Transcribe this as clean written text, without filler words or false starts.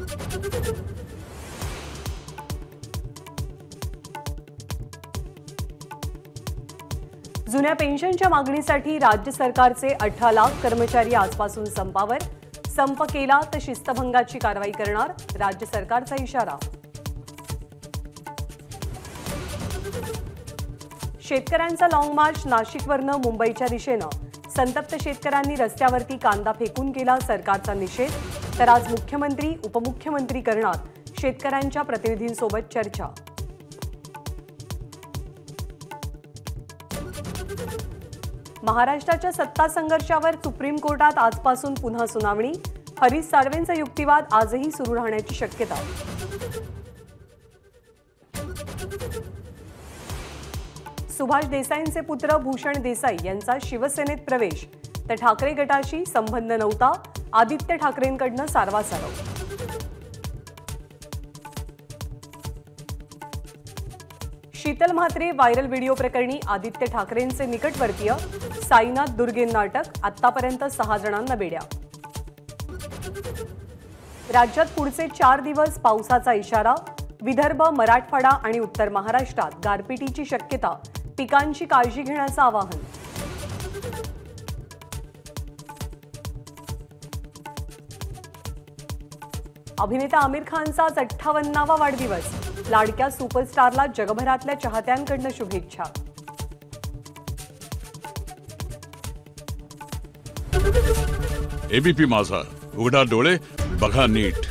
जुन्या पेन्शनच्या मागणीसाठी राज्य सरकारचे 18 लाख कर्मचारी आजपासून संपावर. संप केला तर शिस्तभंगाची कारवाई करणार, राज्य सरकारचा इशारा. शेतकऱ्यांचा लाँग मार्च नाशिकवरनं मुंबईच्या दिशेनं. संतप्त शेतकऱ्यांनी रस्त्यावरती कांदा फेकून केला सरकारचा निषेध. तर आज मुख्यमंत्री उपमुख्यमंत्री करणार शेतकऱ्यांच्या प्रतिनिधींसोबत चर्चा. महाराष्ट्राच्या सत्ता संघर्षावर सुप्रीम कोर्टात आजपासून पुन्हा सुनावणी. हरीश साळवेंचा युक्तिवाद आजही सुरू राहण्याची शक्यता. सुभाष देसाईंचे पुत्र भूषण देसाई यांचा शिवसेनेत प्रवेश. तर ठाकरे गटाशी संबंध नव्हता, आदित्य ठाकरेंकडनं सारवासारव. शीतल म्हात्रे व्हायरल व्हिडिओ प्रकरणी आदित्य ठाकरेंचे निकटवर्तीय. साईनाथ दुर्गेंना अटक, आतापर्यंत 6 जणांना बेड्या. राज्यात पुढचे 4 दिवस पावसाचा इशारा. विदर्भ, मराठवाडा आणि उत्तर महाराष्ट्रात गारपिटीची शक्यता. पिकांची काळजी घेण्याचं आवाहन. अभिनेता आमिर खानचा 58वा वाढदिवस. लाडक्या सुपरस्टारला जगभरातल्या चाहत्यांकडून शुभेच्छा. एबीपी माझा, उघडा डोळे बघा नीट.